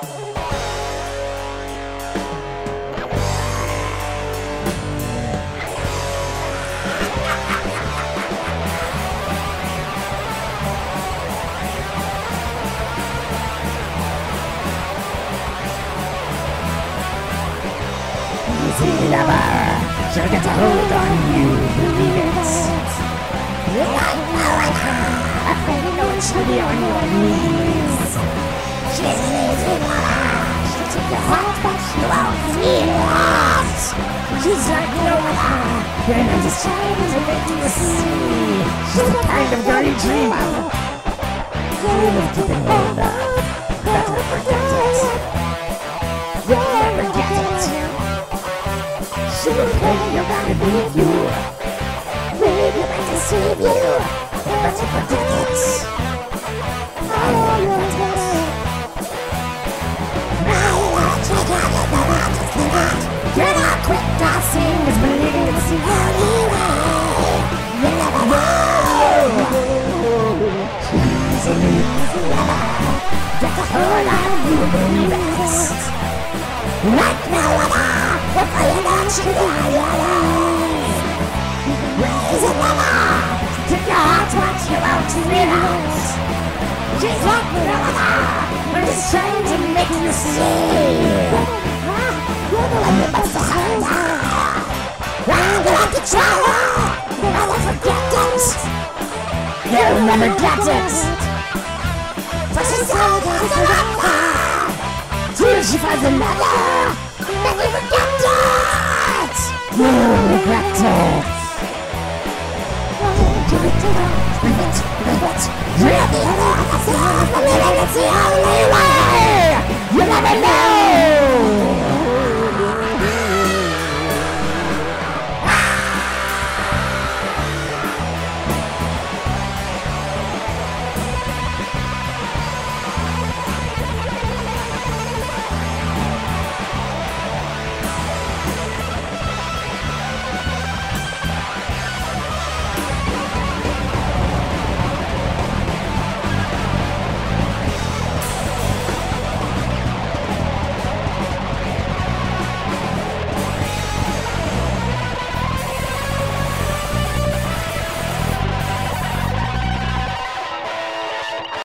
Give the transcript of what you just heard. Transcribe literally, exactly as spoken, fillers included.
Easy lover, she'll get a hold on you, believe it. Like Moana, afraid you know it, she'll be on your knees. She's an easy lover, she'll take your heart but she won't feel it. She's like Moana, and I'm just trying to make you see. She's the kind of girl you dream of. Dream of keeping hold of, better forget it. You'll never get it. She will carry you around and leave you. Maybe you might deceive you, but you forget it. I want it. I want to get it, but I just cannot. You're not quick dancing, is believing it's the only way. You never know. She's an easy lover. Get the whole of you, believe it. Like Moana, if I am not you, I am. Raise it lover, take your heart what you want to realize. She's like Moana, we're just trying to make you see. You're the one that must hold on. I'm gonna control her, I'll never forget it. You'll never get it. For she's so good to love her. Till she finds another, then you forget it! You'll regret it! Give it to her, leave it, leave it. You're the other, that's the other, it's the only way! You never know!